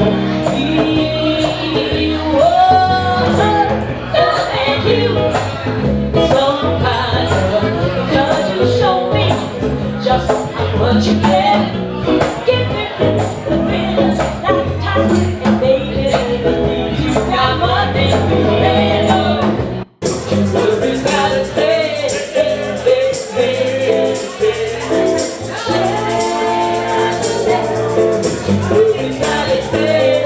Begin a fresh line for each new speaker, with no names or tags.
What you get, give me the feeling lifetime, and baby, you got money, baby. We've got to stay, we've got to stay.